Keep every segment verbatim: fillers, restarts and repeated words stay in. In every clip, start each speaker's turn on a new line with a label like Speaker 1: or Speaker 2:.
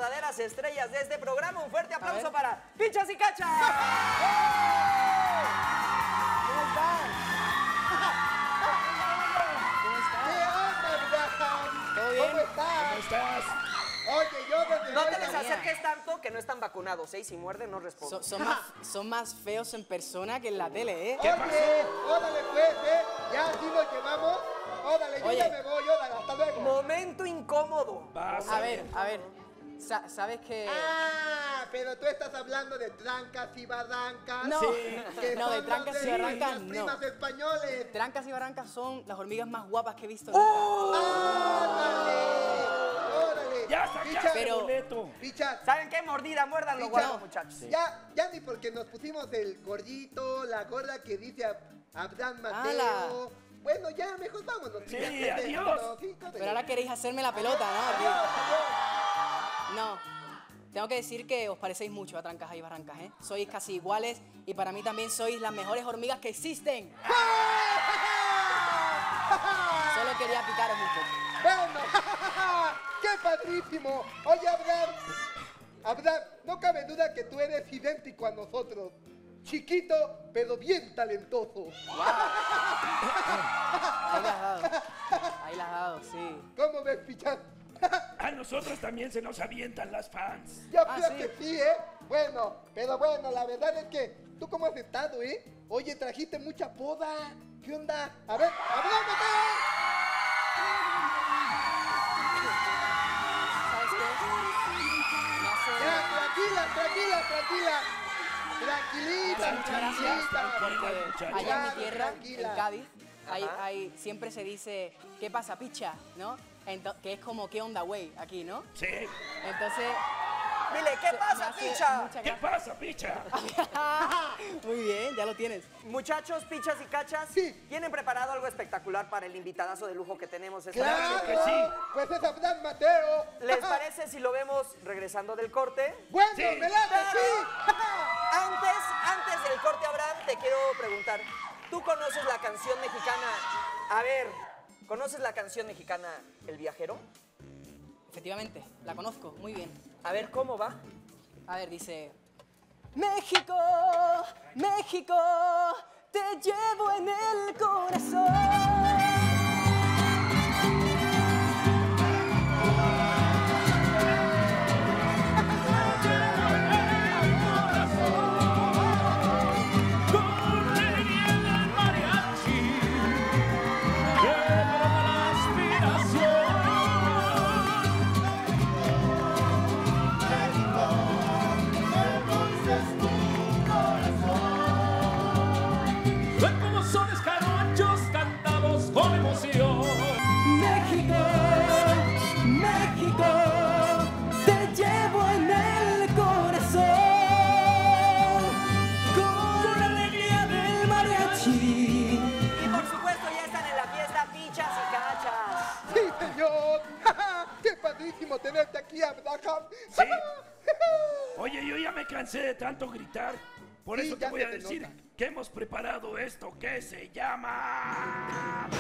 Speaker 1: verdaderas estrellas de este programa. Un fuerte aplauso para Pichas y Cachas.
Speaker 2: ¿Cómo están? ¿Cómo están?
Speaker 3: ¿Qué onda, Abraham?
Speaker 2: ¿Todo bien?
Speaker 3: ¿Cómo estás?
Speaker 4: ¿Cómo estás?
Speaker 3: Oye, yo desde
Speaker 1: No
Speaker 3: hoy
Speaker 1: te les
Speaker 3: también.
Speaker 1: acerques tanto que no están vacunados, ¿eh? Y si muerden, no responden.
Speaker 2: Son, son, más, son más feos en persona que en la tele, ¿eh?
Speaker 4: ¿Qué
Speaker 3: Oye,
Speaker 4: pasó?
Speaker 3: órale pues, ¿eh? Ya así nos llevamos. Órale, yo
Speaker 2: Oye.
Speaker 3: ya me voy, órale, hasta luego.
Speaker 1: Momento incómodo.
Speaker 4: Vas
Speaker 2: A ver, a ver. Sa- ¿Sabes que...?
Speaker 3: Ah, pero tú estás hablando de trancas y barrancas.
Speaker 2: No,
Speaker 4: Sí.
Speaker 3: que
Speaker 2: no, de
Speaker 3: son
Speaker 2: trancas
Speaker 3: los
Speaker 2: y
Speaker 3: de
Speaker 2: barrancas
Speaker 3: nuestras
Speaker 2: no.
Speaker 3: primas españoles.
Speaker 2: Trancas y barrancas son las hormigas más guapas que he visto
Speaker 1: ¡Oh!
Speaker 3: ¡Órale! ¡Órale!
Speaker 4: Ya sacaste
Speaker 3: Pichas,
Speaker 4: el
Speaker 2: Pero-
Speaker 4: boleto.
Speaker 3: Pichas,
Speaker 1: ¿Saben qué? Mordida, muérdanlo,
Speaker 3: Picha.
Speaker 1: guardo, muchachos.
Speaker 3: ya, ya ni porque nos pusimos el gordito, la gorda que dice Ab- Abraham Mateo.
Speaker 2: ¡Hala!
Speaker 3: Bueno, ya, mejor vámonos.
Speaker 4: Sí,
Speaker 3: Pichas.
Speaker 4: adiós.
Speaker 3: Sí, córrele.
Speaker 2: Pero ahora queréis hacerme la pelota, ¿no? Aquí.
Speaker 3: Adiós, adiós.
Speaker 2: No. Tengo que decir que os parecéis mucho a Trancas y Barrancas, ¿eh? Sois casi iguales y para mí también sois las mejores hormigas que existen. Solo quería picaros un poco.
Speaker 3: Bueno, ¡qué padrísimo! Oye, Abraham, Abraham, no cabe duda que tú eres idéntico a nosotros. Chiquito, pero bien talentoso.
Speaker 2: Ahí las has dado. Ahí las has dado, sí.
Speaker 3: ¿Cómo ves, Pichas?
Speaker 4: A nosotros también se nos avientan las fans.
Speaker 3: Ya
Speaker 2: Ah,
Speaker 3: veo
Speaker 2: sí.
Speaker 3: que sí, ¿eh? Bueno, pero bueno, la verdad es que tú cómo has estado, ¿eh? Oye, trajiste mucha poda. ¿Qué onda? A ver, Abraham, Mateo.
Speaker 2: ¿Sabes qué? Me hace...
Speaker 3: Ya, tranquila, tranquila, tranquila. Tranquilita,
Speaker 2: Me hace mucha gracia
Speaker 3: tranquilita.
Speaker 2: porque
Speaker 4: muchacha.
Speaker 2: allá en mi tierra,
Speaker 3: Tranquila.
Speaker 2: en Cádiz, hay,
Speaker 1: Ajá.
Speaker 2: hay- siempre se dice, ¿qué pasa, picha? ¿No? Ento- que es como, ¿qué onda, güey? Aquí, ¿no?
Speaker 4: Sí.
Speaker 2: Entonces...
Speaker 1: Dile, ¿qué
Speaker 2: se-
Speaker 1: pasa,
Speaker 2: me hace
Speaker 1: Picha?
Speaker 2: mucha
Speaker 4: ¿Qué
Speaker 2: gracia.
Speaker 4: pasa, picha?
Speaker 2: Muy bien, ya lo tienes.
Speaker 1: Muchachos, Pichas y Cachas,
Speaker 3: Sí.
Speaker 1: ¿tienen preparado algo espectacular para el invitadazo de lujo que tenemos esta
Speaker 3: Claro,
Speaker 1: noche?
Speaker 4: que sí.
Speaker 3: pues es Abraham Mateo.
Speaker 1: ¿Les parece si lo vemos regresando del corte?
Speaker 3: Bueno,
Speaker 4: Sí.
Speaker 3: me late,
Speaker 1: Pero
Speaker 3: sí.
Speaker 1: antes, antes del corte, Abraham, te quiero preguntar, ¿tú conoces la canción mexicana? A ver, ¿conoces la canción mexicana El Viajero?
Speaker 2: Efectivamente, la conozco muy bien.
Speaker 1: A ver, ¿cómo va?
Speaker 2: A ver, dice... México, México, te llevo en el corazón.
Speaker 5: Como sones jarochos cantamos con emoción.
Speaker 2: México, México, te llevo en el corazón. Con la alegría del mariachi.
Speaker 1: Y por supuesto ya están en la fiesta Pichas y Cachas.
Speaker 3: Sí, señor. Qué padrísimo tenerte aquí, Abraham.
Speaker 4: Sí. Oye, yo ya me cansé de tanto gritar. Por
Speaker 3: Sí,
Speaker 4: eso te
Speaker 3: ya
Speaker 4: voy
Speaker 3: se
Speaker 4: a
Speaker 3: te
Speaker 4: decir
Speaker 3: nota.
Speaker 4: que hemos preparado esto que se llama...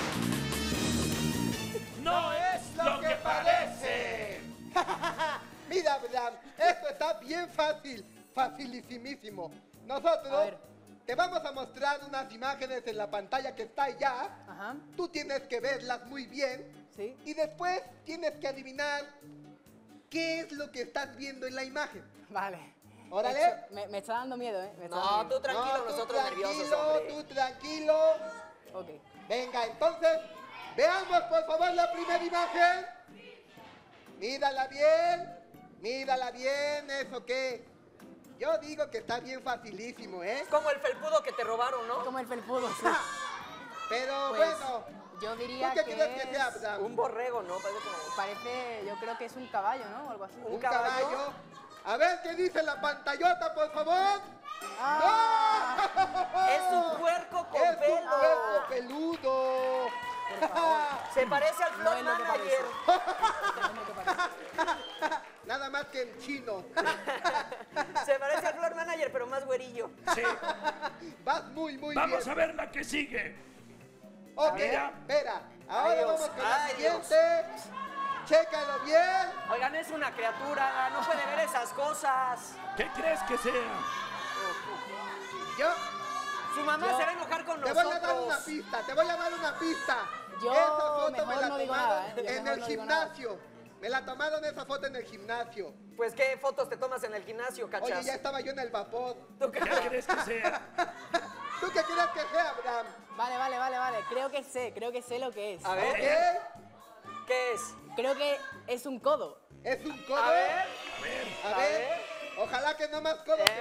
Speaker 3: No es lo que parece. Mira, Abraham, esto está bien fácil, facilísimísimo.
Speaker 2: A
Speaker 3: Nosotros
Speaker 2: ver.
Speaker 3: te vamos a mostrar unas imágenes en la pantalla que está allá.
Speaker 2: Ajá,
Speaker 3: Tú tienes que verlas muy bien
Speaker 2: sí.
Speaker 3: y después tienes que adivinar qué es lo que estás viendo en la imagen.
Speaker 2: Vale.
Speaker 3: Órale.
Speaker 2: Eso- Me, me está dando miedo, ¿eh? Me está
Speaker 1: No,
Speaker 2: dando
Speaker 1: tú
Speaker 2: miedo.
Speaker 1: tranquilo,
Speaker 3: No, tú
Speaker 1: nosotros nerviosos,
Speaker 3: tranquilo,
Speaker 1: hombre.
Speaker 3: tú tranquilo.
Speaker 2: Ok.
Speaker 3: Venga, entonces, veamos por favor la primera imagen. Mírala bien, mírala bien, eso que... Yo digo que está bien facilísimo, ¿eh?
Speaker 1: Como el felpudo que te robaron, ¿no?
Speaker 2: Como el felpudo, sí.
Speaker 3: Pero
Speaker 2: Pues,
Speaker 3: bueno,
Speaker 2: yo
Speaker 3: ¿tú
Speaker 2: diría
Speaker 3: qué
Speaker 2: que
Speaker 3: crees que sea,
Speaker 2: es-
Speaker 3: Abraham?
Speaker 1: Un borrego, ¿no? Parece como...
Speaker 2: Parece, yo creo que es un caballo, ¿no? O algo así.
Speaker 1: un
Speaker 3: Un
Speaker 1: caballo.
Speaker 3: caballo. A ver qué dice la pantallota, por favor.
Speaker 2: ¡Ah!
Speaker 1: Es un puerco con
Speaker 3: Es un
Speaker 1: pelo.
Speaker 3: huevo peludo.
Speaker 2: Por favor.
Speaker 1: Se parece al
Speaker 2: No
Speaker 1: floor
Speaker 2: es lo que
Speaker 1: manager.
Speaker 2: No es lo que parece.
Speaker 3: Nada más que en chino.
Speaker 1: Se parece al floor manager, pero más güerillo.
Speaker 4: Sí.
Speaker 3: Vas muy, muy
Speaker 4: Vamos
Speaker 3: bien.
Speaker 4: a ver la que sigue.
Speaker 3: Ok,
Speaker 4: Mira.
Speaker 3: espera. Ahora
Speaker 1: Ay, Dios.
Speaker 3: vamos con la
Speaker 1: Ay, Dios.
Speaker 3: siguiente. Chécalo bien.
Speaker 1: Oigan, es una criatura, no puede ver esas cosas.
Speaker 4: ¿Qué crees que sea?
Speaker 3: Yo
Speaker 1: Su mamá
Speaker 2: Yo-
Speaker 1: se va a enojar con
Speaker 3: te voy a dar una
Speaker 1: nosotros.
Speaker 3: pista, te voy a dar una pista.
Speaker 2: Yo
Speaker 3: esa foto me
Speaker 2: mejor
Speaker 3: la
Speaker 2: no digo
Speaker 3: tomaron
Speaker 2: nada, ¿eh? Yo
Speaker 3: en
Speaker 2: mejor
Speaker 3: el
Speaker 2: no digo nada.
Speaker 3: gimnasio. Me la tomaron esa foto en el gimnasio.
Speaker 1: Pues, ¿qué fotos te tomas en el gimnasio, cachas?
Speaker 3: Oye, ya estaba yo en el vapor.
Speaker 1: ¿Tú qué?
Speaker 4: ¿Qué crees que sea?
Speaker 3: ¿Tú qué crees que sea, Abraham?
Speaker 2: Vale, vale, vale, vale. Creo que sé, creo que sé lo que es.
Speaker 1: A ver,
Speaker 3: ¿Ok?
Speaker 1: ¿qué es?
Speaker 2: Creo que es un codo.
Speaker 3: ¿Es un codo?
Speaker 1: A ver.
Speaker 3: A
Speaker 1: a
Speaker 3: ver.
Speaker 1: ver.
Speaker 3: Ojalá que no más codo que
Speaker 1: Eh.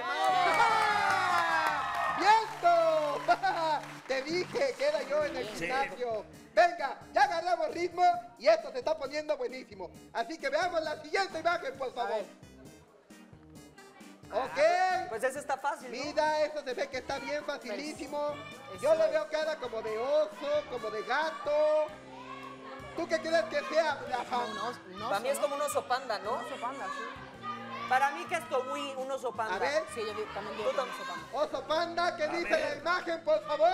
Speaker 3: más. ¡Viento! Te dije que era yo en el
Speaker 4: Sí.
Speaker 3: gimnasio. Venga, ya agarramos ritmo y esto se está poniendo buenísimo. Así que veamos la siguiente imagen, por
Speaker 2: A
Speaker 3: favor.
Speaker 2: ver.
Speaker 3: Ok.
Speaker 1: Pues ese está fácil, ¿no?
Speaker 3: Mira, eso se ve que está bien facilísimo.
Speaker 2: Eso
Speaker 3: Yo le
Speaker 2: es.
Speaker 3: veo cara como de oso, como de gato. ¿Tú qué crees que sea,
Speaker 2: Un
Speaker 3: Abraham?
Speaker 2: oso, un oso,
Speaker 1: Para mí es
Speaker 2: ¿no?
Speaker 1: como un oso panda, ¿no?
Speaker 2: Un oso panda, sí.
Speaker 1: Para mí que es Togui, un oso panda.
Speaker 3: A ver.
Speaker 2: Sí, yo di- también digo
Speaker 1: Tú
Speaker 2: que es un
Speaker 1: tam-
Speaker 2: oso panda.
Speaker 3: Oso panda, ¿qué
Speaker 4: A
Speaker 3: dice
Speaker 4: ver.
Speaker 3: la imagen, por favor?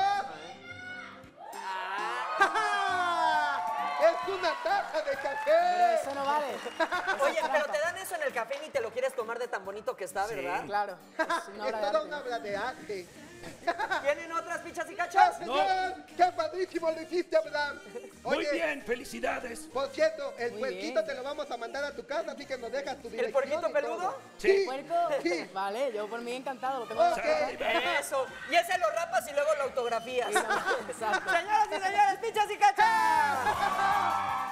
Speaker 1: Ah,
Speaker 3: ¡Es una taza de
Speaker 2: Pero
Speaker 3: café!
Speaker 2: eso no vale. Eso
Speaker 1: oye,
Speaker 2: es
Speaker 1: pero
Speaker 2: trampa.
Speaker 1: te dan eso en el café y ni te lo quieres tomar de tan bonito que está, ¿verdad?
Speaker 2: Claro. Es una
Speaker 3: Es
Speaker 2: obra de
Speaker 3: toda
Speaker 2: arte.
Speaker 3: una obra de arte.
Speaker 1: ¿Tienen otras pichas y
Speaker 3: ¡Ya,
Speaker 1: cachas?
Speaker 3: señor! ¡Qué padrísimo lo hiciste, Abraham!
Speaker 4: Muy
Speaker 3: Oye,
Speaker 4: bien, felicidades.
Speaker 3: por cierto, el
Speaker 2: Muy
Speaker 3: puerquito
Speaker 2: bien.
Speaker 3: te lo vamos a mandar a tu casa, así que nos dejas tu
Speaker 1: ¿El
Speaker 3: dirección
Speaker 1: puerquito
Speaker 3: y
Speaker 1: peludo?
Speaker 3: todo.
Speaker 4: Sí.
Speaker 2: ¿Puerco?
Speaker 3: Sí.
Speaker 2: Vale, yo por mí encantado. Lo tengo en la
Speaker 3: Ok.
Speaker 2: casa.
Speaker 1: Eso. Y ese lo rapas y luego lo autografías.
Speaker 2: Exacto.
Speaker 1: Señoras y señores, pichas y cachas.